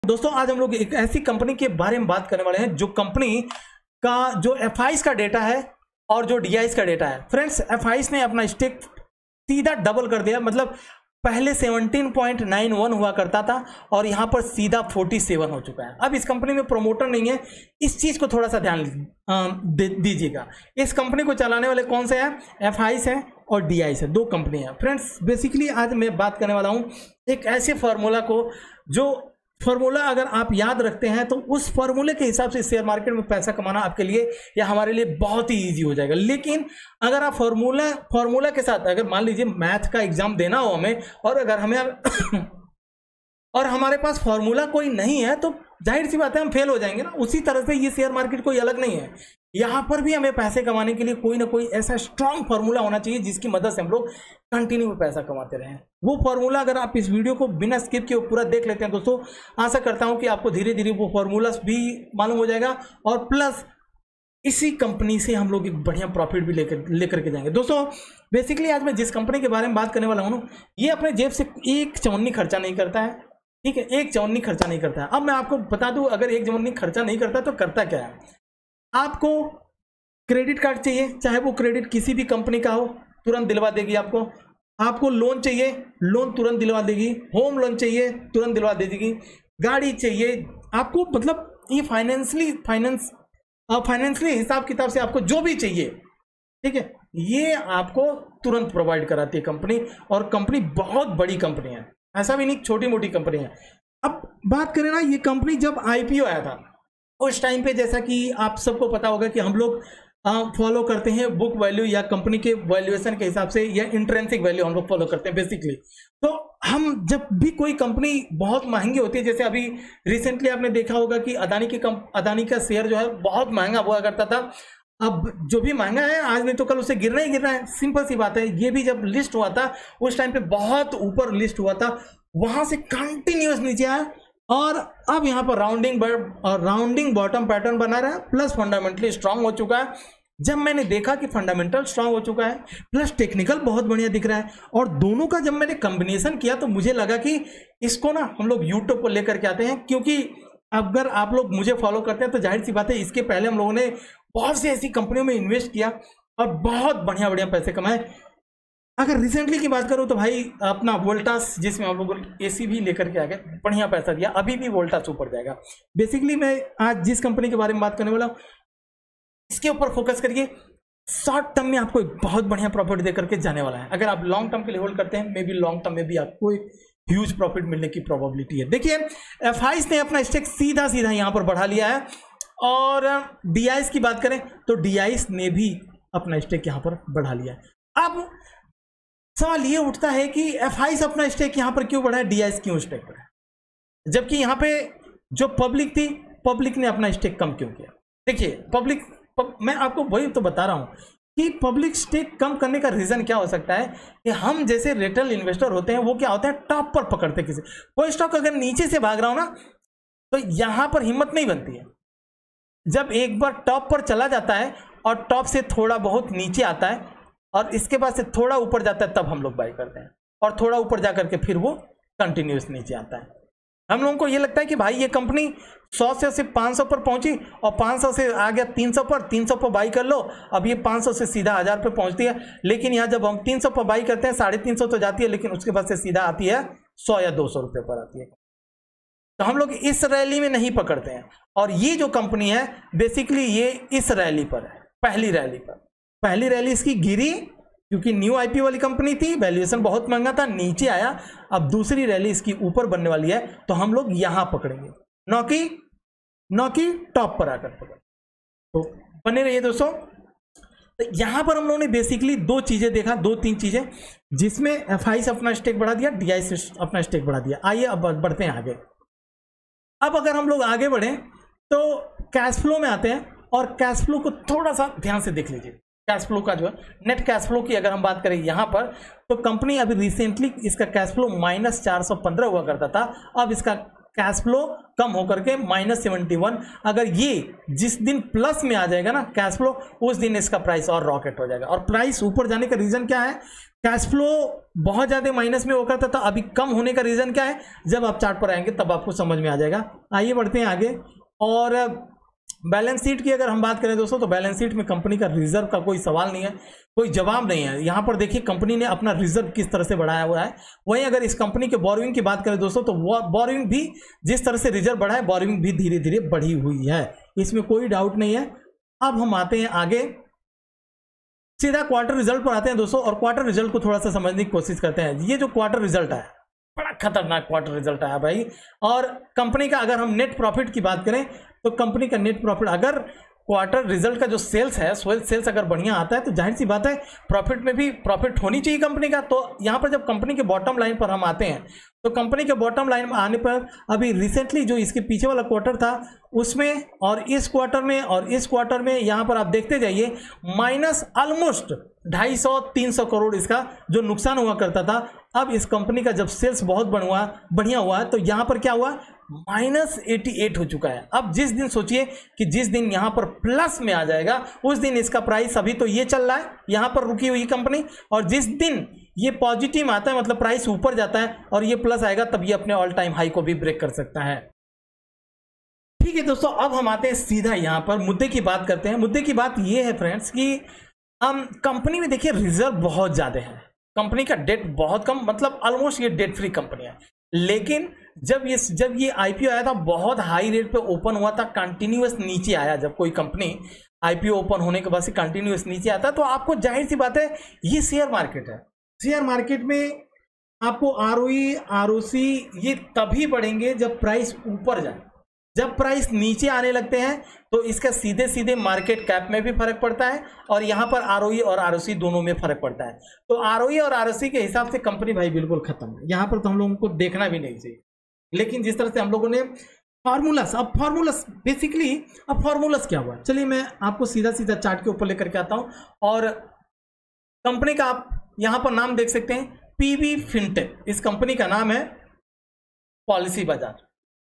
दोस्तों आज हम लोग एक ऐसी कंपनी के बारे में बात करने वाले हैं जो कंपनी का जो एफआईस का डेटा है और जो डीआईस का डेटा है। फ्रेंड्स, एफआईस ने अपना स्टेक सीधा डबल कर दिया। मतलब पहले 17.91 हुआ करता था और यहां पर सीधा 47 हो चुका है। अब इस कंपनी में प्रमोटर नहीं है, इस चीज को थोड़ा सा ध्यान दीजिएगा। इस कंपनी को चलाने वाले कौन से हैं? एफआईस है और डीआईस है, दो कंपनी है। फ्रेंड्स, बेसिकली आज मैं बात करने वाला हूं एक ऐसे फार्मूला को, जो फार्मूला अगर आप याद रखते हैं तो उस फार्मूले के हिसाब से शेयर मार्केट में पैसा कमाना आपके लिए या हमारे लिए बहुत ही इजी हो जाएगा। लेकिन अगर आप फार्मूला के साथ, अगर मान लीजिए मैथ का एग्जाम देना हो हमें और अगर हमें और हमारे पास फार्मूला कोई नहीं है तो जाहिर सी बात है हम फेल हो जाएंगे ना। उसी तरह से ये शेयर मार्केट कोई अलग नहीं है। यहाँ पर भी हमें पैसे कमाने के लिए कोई ना कोई ऐसा स्ट्रांग फार्मूला होना चाहिए जिसकी मदद से हम लोग कंटिन्यू पैसा कमाते रहें। वो फार्मूला अगर आप इस वीडियो को बिना स्किप किए पूरा देख लेते हैं दोस्तों, आशा करता हूं कि आपको धीरे धीरे वो फार्मूला भी मालूम हो जाएगा और प्लस इसी कंपनी से हम लोग एक बढ़िया प्रॉफिट भी लेकर के जाएंगे। दोस्तों बेसिकली आज मैं जिस कंपनी के बारे में बात करने वाला हूँ, ये अपने जेब से एक चवन्नी खर्चा नहीं करता है। ठीक है, एक चवन्नी खर्चा नहीं करता है। अब मैं आपको बता दूं, अगर एक चवन्नी खर्चा नहीं करता तो करता क्या है। आपको क्रेडिट कार्ड चाहिए, चाहे वो क्रेडिट किसी भी कंपनी का हो, तुरंत दिलवा देगी आपको। आपको लोन चाहिए, लोन तुरंत दिलवा देगी। होम लोन चाहिए, तुरंत दिलवा देगी। गाड़ी चाहिए आपको, मतलब ये फाइनेंशियली हिसाब किताब से आपको जो भी चाहिए, ठीक है, ये आपको तुरंत प्रोवाइड कराती है कंपनी। और कंपनी बहुत बड़ी कंपनी है, ऐसा भी नहीं छोटी मोटी कंपनी है। अब बात करें ना, ये कंपनी जब आईपीओ आया था उस टाइम पे, जैसा कि आप सबको पता होगा कि हम लोग फॉलो करते हैं बुक वैल्यू या कंपनी के वैल्यूएशन के हिसाब से, या इंट्रिंसिक वैल्यू हम लोग फॉलो करते हैं बेसिकली। तो हम जब भी कोई कंपनी बहुत महंगी होती है, जैसे अभी रिसेंटली आपने देखा होगा कि अदानी का शेयर जो है बहुत महंगा हुआ करता था। अब जो भी महंगा है आज नहीं तो कल उसे गिरना ही गिरना है, सिंपल सी बात है। ये भी जब लिस्ट हुआ था उस टाइम पे बहुत ऊपर लिस्ट हुआ था, वहां से कंटिन्यूअस नीचे आया और अब यहाँ पर राउंडिंग बॉटम पैटर्न बना रहा है, प्लस फंडामेंटली स्ट्रांग हो चुका है। जब मैंने देखा कि फंडामेंटल स्ट्रांग हो चुका है प्लस टेक्निकल बहुत बढ़िया दिख रहा है, और दोनों का जब मैंने कॉम्बिनेशन किया तो मुझे लगा कि इसको ना हम लोग यूट्यूब पर लेकर के आते हैं। क्योंकि अगर आप लोग मुझे फॉलो करते हैं तो जाहिर सी बात है, इसके पहले हम लोगों ने बहुत सी ऐसी कंपनियों में इन्वेस्ट किया और बहुत बढ़िया बढ़िया पैसे कमाए। अगर रिसेंटली की बात करूं तो भाई अपना वोल्टास, जिसमें हम लोग एसी भी लेकर के आ गए, बढ़िया पैसा दिया, अभी भी वोल्टास ऊपर जाएगा। बेसिकली मैं आज जिस कंपनी के बारे में बात करने वाला हूं इसके ऊपर फोकस करिए। शॉर्ट टर्म में आपको एक बहुत बढ़िया प्रॉफिट दे करके जाने वाला है। अगर आप लॉन्ग टर्म के लिए होल्ड करते हैं, मे बी लॉन्ग टर्म में भी आपको एक ह्यूज प्रॉफिट मिलने की प्रोबेबिलिटी है। देखिए, एफआईस ने अपना स्टेक सीधा सीधा यहां पर बढ़ा लिया है, और डीआईस की बात करें तो डीआईस ने भी अपना स्टेक यहां पर बढ़ा लिया है। अब सवाल ये उठता है कि एफआईस अपना स्टेक यहां पर क्यों बढ़ाया, डीआईएस क्यों स्टेक बढ़ाया, जबकि यहां पे जो पब्लिक थी, पब्लिक ने अपना स्टेक कम क्यों किया। देखिए मैं आपको वही तो बता रहा हूं कि पब्लिक स्टेक कम करने का रीजन क्या हो सकता है कि हम जैसे रिटेल इन्वेस्टर होते हैं, वो क्या होता है, टॉप पर पकड़ते किसी कोई स्टॉक अगर नीचे से भाग रहा हो ना तो यहां पर हिम्मत नहीं बनती है। जब एक बार टॉप पर चला जाता है और टॉप से थोड़ा बहुत नीचे आता है और इसके बाद से थोड़ा ऊपर जाता है, तब हम लोग बाई करते हैं, और थोड़ा ऊपर जाकर के फिर वो कंटिन्यूस नीचे आता है। हम लोगों को ये लगता है कि भाई ये कंपनी 100 से सिर्फ 500 पर पहुंची और 500 से आ गया 300 पर, 300 पर बाई कर लो। अब ये 500 से सीधा 1000 पे पहुंचती है, लेकिन यहाँ जब हम 300 पर बाई करते हैं 350 तो जाती है, लेकिन उसके बाद से सीधा आती है 100 या 200 रुपये पर आती है। तो हम लोग इस रैली में नहीं पकड़ते हैं, और ये जो कंपनी है बेसिकली ये इस रैली पर है, पहली रैली इसकी गिरी क्योंकि न्यू आईपीओ वाली कंपनी थी, वैल्यूएशन बहुत महंगा था, नीचे आया। अब दूसरी रैली इसकी ऊपर बनने वाली है, तो हम लोग यहां पकड़ेंगे, नौ की टॉप पर आकर पकड़। तो बने रहिए दोस्तों। तो यहां पर हम लोगों ने बेसिकली दो चीजें देखा, 2-3 चीजें, जिसमें एफआईस अपना स्टेक बढ़ा दिया, डीआईएस अपना स्टेक बढ़ा दिया। आइए अब बढ़ते हैं आगे। अब अगर हम लोग आगे बढ़े तो कैश फ्लो में आते हैं, और कैश फ्लो को थोड़ा सा ध्यान से देख लीजिए। कैश फ्लो का जो है, नेट कैश फ्लो की अगर हम बात करें यहां पर, तो कंपनी अभी रिसेंटली इसका कैश फ्लो -415 हुआ करता था, अब इसका कैश फ्लो कम होकर के -71, अगर ये जिस दिन प्लस में आ जाएगा ना कैश फ्लो, उस दिन इसका प्राइस और रॉकेट हो जाएगा। और प्राइस ऊपर जाने का रीजन क्या है? कैश फ्लो बहुत ज्यादा माइनस में होकर था, अभी कम होने का रीजन क्या है? जब आप चार्ट पर आएंगे तब आपको समझ में आ जाएगा। आइए बढ़ते हैं आगे। और बैलेंस शीट की अगर हम बात करें दोस्तों, तो बैलेंस शीट में कंपनी का रिजर्व का कोई सवाल नहीं है, कोई जवाब नहीं है। यहां पर देखिए कंपनी ने अपना रिजर्व किस तरह से बढ़ाया हुआ है। वहीं अगर इस कंपनी के बोरोइंग की बात करें दोस्तों, तो बोरोइंग भी जिस तरह से रिजर्व बढ़ा है, बोरोइंग भी धीरे धीरे बढ़ी हुई है, इसमें कोई डाउट नहीं है। अब हम आते हैं आगे, सीधा क्वार्टर रिजल्ट पर आते हैं दोस्तों, और क्वार्टर रिजल्ट को थोड़ा सा समझने की कोशिश करते हैं। ये जो क्वार्टर रिजल्ट है, बड़ा खतरनाक क्वार्टर रिजल्ट आया भाई। और कंपनी का अगर हम नेट प्रॉफिट की बात करें, तो कंपनी का नेट प्रॉफिट, अगर क्वार्टर रिजल्ट का जो सेल्स है, सेल्स अगर बढ़िया आता है तो जाहिर सी बात है प्रॉफिट में भी प्रॉफिट होनी चाहिए कंपनी का। तो यहां पर जब कंपनी के बॉटम लाइन पर हम आते हैं, तो कंपनी के बॉटम लाइन में आने पर अभी रिसेंटली जो इसके पीछे वाला क्वार्टर था उसमें, और इस क्वार्टर में, और इस क्वार्टर में, यहां पर आप देखते जाइए माइनस ऑलमोस्ट 250-300 करोड़ इसका जो नुकसान हुआ करता था। अब इस कंपनी का जब सेल्स बहुत बढ़िया हुआ तो यहां पर क्या हुआ? -88 हो चुका है। अब जिस दिन सोचिए कि जिस दिन यहां पर प्लस में आ जाएगा, उस दिन इसका प्राइस, अभी तो ये चल रहा है यहां पर रुकी हुई कंपनी, और जिस दिन ये पॉजिटिव आता है, मतलब प्राइस ऊपर जाता है और ये प्लस आएगा, तब ये अपने ऑल टाइम हाई को भी ब्रेक कर सकता है। ठीक है दोस्तों, अब हम आते हैं सीधा यहां पर मुद्दे की बात करते हैं। मुद्दे की बात ये है फ्रेंड्स कि हम कंपनी में देखिए रिजर्व बहुत ज्यादा है, कंपनी का डेट बहुत कम, मतलब ऑलमोस्ट ये डेट फ्री कंपनी है। लेकिन जब ये आईपीओ आया था, बहुत हाई रेट पे ओपन हुआ था, कंटिन्यूअस नीचे आया। जब कोई कंपनी आईपीओ ओपन होने के बाद से कंटिन्यूअस नीचे आता, तो आपको जाहिर सी बात है ये शेयर मार्केट है, शेयर मार्केट में आपको आरओई आरओसी ये तभी बढ़ेंगे जब प्राइस ऊपर जाए। जब प्राइस नीचे आने लगते हैं तो इसका सीधे सीधे मार्केट कैप में भी फर्क पड़ता है, और यहां पर आरओई और आरओसी दोनों में फर्क पड़ता है। तो आरओई और आरओसी के हिसाब से कंपनी भाई बिल्कुल खत्म है, यहां पर तो हम लोगों को देखना भी नहीं चाहिए। लेकिन जिस तरह से हम लोगों ने फार्मूलास, अब फार्मूलास बेसिकली, अब फार्मूलास क्या हुआ, चलिए मैं आपको सीधा सीधा चार्ट के ऊपर लेकर के आता हूं। और कंपनी का आप यहां पर नाम देख सकते हैं, पीवी फिनटेक, इस कंपनी का नाम है पॉलिसी बाजार।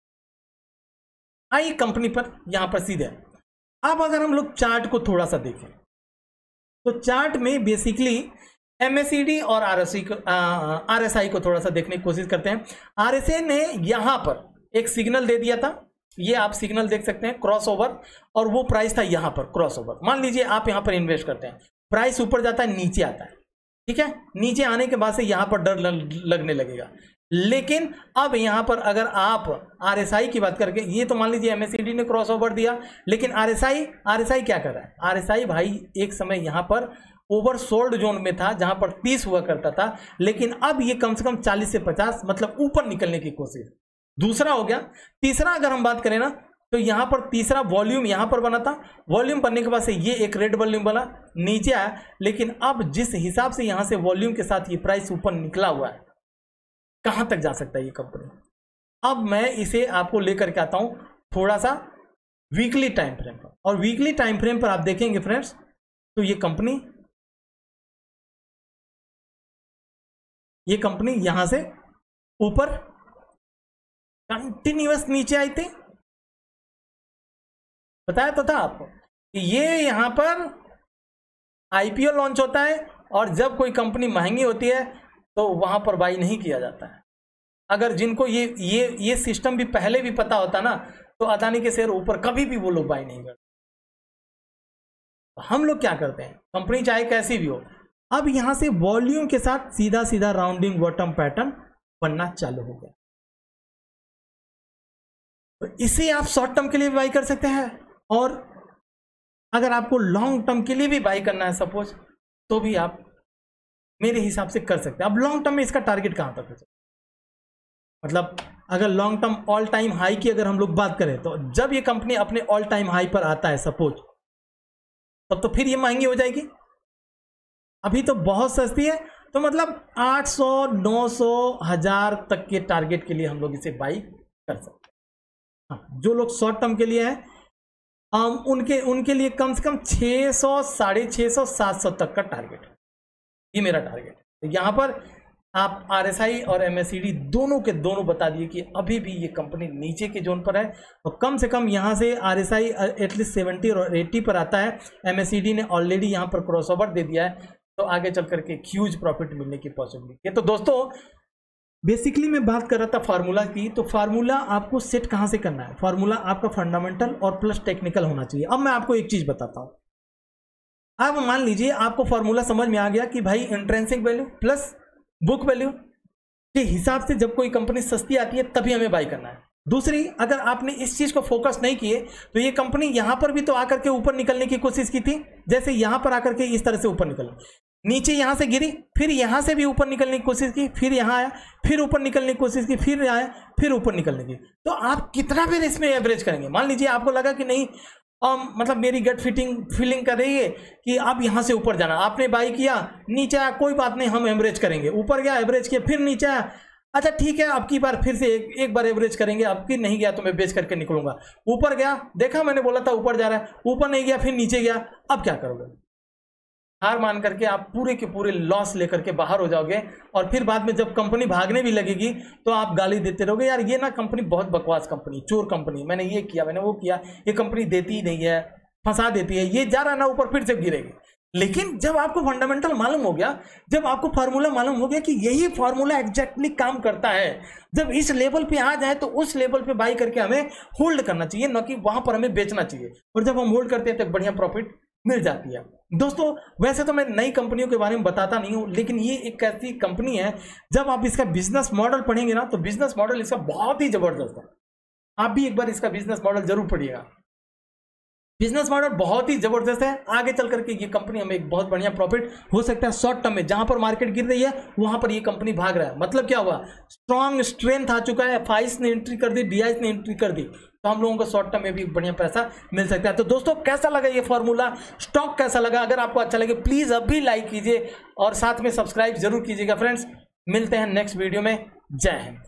आई कंपनी पर यहां पर सीधे। अब अगर हम लोग चार्ट को थोड़ा सा देखें, तो चार्ट में बेसिकली एमएसईडी और आरएसआई को थोड़ा सा देखने की कोशिश करते हैं। आरएसआई ने यहां पर एक सिग्नल दे दिया था, ये आप सिग्नल देख सकते हैं, क्रॉस ओवर, और वो प्राइस था यहां पर क्रॉस ओवर। मान लीजिए आप यहां पर इन्वेस्ट करते हैं, प्राइस ऊपर जाता है, नीचे आता है, ठीक है, नीचे आने के बाद से यहां पर डर लगने लगेगा। लेकिन अब यहां पर अगर आप आरएसआई की बात करके, ये तो मान लीजिए एमएसईडी ने क्रॉस ओवर दिया, लेकिन आरएसआई क्या कर रहा है? आरएसआई भाई एक समय यहां पर ओवरसोल्ड जोन में था, जहां पर 30 हुआ करता था, लेकिन अब ये कम से कम 40 से 50, मतलब ऊपर निकलने की कोशिश। दूसरा हो गया। तीसरा अगर हम बात करें ना, तो यहां पर तीसरा वॉल्यूम यहां पर बना था, वॉल्यूम बनने के बाद से ये एक रेड वॉल्यूम बना, नीचे आया, लेकिन अब जिस हिसाब से यहां से वॉल्यूम के साथ ये प्राइस ऊपर निकला हुआ है, कहां तक जा सकता है ये कंपनी? अब मैं इसे आपको लेकर के आता हूं थोड़ा सा वीकली टाइम फ्रेम पर, और वीकली टाइम फ्रेम पर आप देखेंगे फ्रेंड्स, तो ये कंपनी यहां से ऊपर कंटिन्यूअस नीचे आई थी। बताया तो था आपको कि ये यहां पर आईपीओ लॉन्च होता है, और जब कोई कंपनी महंगी होती है तो वहां पर बाई नहीं किया जाता है। अगर जिनको ये सिस्टम भी पहले भी पता होता ना, तो अदानी के शेयर ऊपर कभी भी वो लोग बाई नहीं करते। हम लोग क्या करते हैं, कंपनी चाहे कैसी भी हो, अब यहां से वॉल्यूम के साथ सीधा सीधा राउंडिंग बॉटम पैटर्न बनना चालू हो गया, तो इसे आप शॉर्ट टर्म के लिए भी बाई कर सकते हैं, और अगर आपको लॉन्ग टर्म के लिए भी बाई करना है सपोज, तो भी आप मेरे हिसाब से कर सकते हैं। अब लॉन्ग टर्म में इसका टारगेट कहां तक हो सकता है, मतलब अगर long term all time high की अगर हम लोग बात करें, तो जब ये कंपनी अपने ऑल टाइम हाई पर आता है सपोज, तब तो फिर ये महंगी हो जाएगी। अभी तो बहुत सस्ती है, तो मतलब 800, 900, 1000 तक के टारगेट के लिए हम लोग इसे बाई कर सकते हैं। हाँ, जो लोग शॉर्ट टर्म के लिए है, उनके लिए कम से कम 600, 650, 700 तक का टारगेट है, ये मेरा टारगेट है। तो यहां पर आप RSI और MACD दोनों के दोनों बता दिए कि अभी भी ये कंपनी नीचे के जोन पर है, और कम से कम यहाँ से RSI एटलीस्ट 70 और 80 पर आता है। MACD ने ऑलरेडी यहाँ पर क्रॉसओवर दे दिया है, तो आगे चल करके ह्यूज प्रॉफिट मिलने की पॉसिबिलिटी है। तो दोस्तों बेसिकली मैं बात कर रहा था फार्मूला की, तो फार्मूला आपको सेट कहाँ से करना है? फार्मूला आपका फंडामेंटल और प्लस टेक्निकल होना चाहिए। अब मैं आपको एक चीज बताता हूँ। अब मान लीजिए आपको फार्मूला समझ में आ गया कि भाई intrinsic value plus book value के हिसाब से जब कोई कंपनी सस्ती आती है तभी हमें बाई करना है। दूसरी, अगर आपने इस चीज को फोकस नहीं किए तो ये कंपनी यहां पर भी तो आकर के ऊपर निकलने की कोशिश की थी, जैसे यहां पर आकर के इस तरह से ऊपर निकल, नीचे यहां से गिरी, फिर यहां से भी ऊपर निकलने की कोशिश की, फिर यहां आया, फिर ऊपर निकलने की कोशिश की, फिर आया, फिर ऊपर निकलने की। तो आप कितना फिर इसमें एवरेज करेंगे? मान लीजिए आपको लगा कि नहीं मतलब मेरी गट फीलिंग कर रही है कि आप यहां से ऊपर जाना, आपने बाई किया, नीचे आया, कोई बात नहीं हम एवरेज करेंगे, ऊपर गया एवरेज किया, फिर नीचे आया, अच्छा ठीक है अब की बार फिर से एक बार एवरेज करेंगे, अब की नहीं गया तो मैं बेच करके निकलूंगा। ऊपर गया, देखा मैंने बोला था ऊपर जा रहा है, ऊपर नहीं गया, फिर नीचे गया, अब क्या करोगे? हार मान करके आप पूरे के पूरे लॉस लेकर के बाहर हो जाओगे, और फिर बाद में जब कंपनी भागने भी लगेगी तो आप गाली देते रहोगे, यार ये ना कंपनी बहुत बकवास कंपनी, चोर कंपनी, मैंने ये किया, मैंने वो किया, ये कंपनी देती ही नहीं है, फंसा देती है, ये जा रहा ना ऊपर फिर से गिरेगी। लेकिन जब आपको फंडामेंटल मालूम हो गया, जब आपको फार्मूला मालूम हो गया कि यही फार्मूला एग्जैक्टली काम करता है, जब इस लेवल पे आ जाए तो उस लेवल पे बाई करके हमें होल्ड करना चाहिए, न कि वहां पर हमें बेचना चाहिए, और जब हम होल्ड करते हैं तो बढ़िया प्रॉफिट मिल जाती है। दोस्तों वैसे तो मैं नई कंपनियों के बारे में बताता नहीं हूं, लेकिन ये एक ऐसी कंपनी है जब आप इसका बिजनेस मॉडल पढ़ेंगे ना तो बिजनेस मॉडल इसका बहुत ही जबरदस्त है। आप भी एक बार इसका बिजनेस मॉडल जरूर पढ़िएगा, बिजनेस मॉडल बहुत ही जबरदस्त है। आगे चल करके ये कंपनी हमें एक बहुत बढ़िया प्रॉफिट हो सकता है शॉर्ट टर्म में, जहां पर मार्केट गिर रही है वहां पर ये कंपनी भाग रहा है, मतलब क्या हुआ, स्ट्रॉन्ग स्ट्रेंथ आ चुका है, FIs ने एंट्री कर दी, DIs ने एंट्री कर दी, तो हम लोगों को शॉर्ट टर्म में भी बढ़िया पैसा मिल सकता है। तो दोस्तों कैसा लगा ये फॉर्मूला, स्टॉक कैसा लगा? अगर आपको अच्छा लगे प्लीज अभी लाइक कीजिए और साथ में सब्सक्राइब जरूर कीजिएगा फ्रेंड्स। मिलते हैं नेक्स्ट वीडियो में, जय हिंद।